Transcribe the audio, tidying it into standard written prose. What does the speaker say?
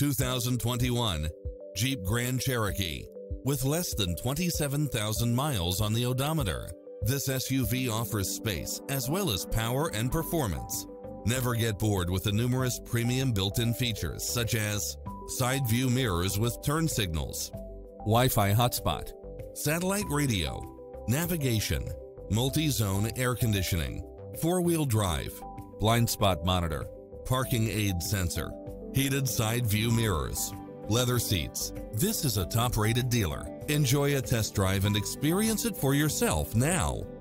2021 Jeep Grand Cherokee. With less than 27,000 miles on the odometer, this SUV offers space as well as power and performance. Never get bored with the numerous premium built-in features such as side view mirrors with turn signals, Wi-Fi hotspot, satellite radio, navigation, multi-zone air conditioning, four-wheel drive, blind spot monitor, parking aid sensor, heated side view mirrors, leather seats. This is a top-rated dealer. Enjoy a test drive and experience it for yourself now.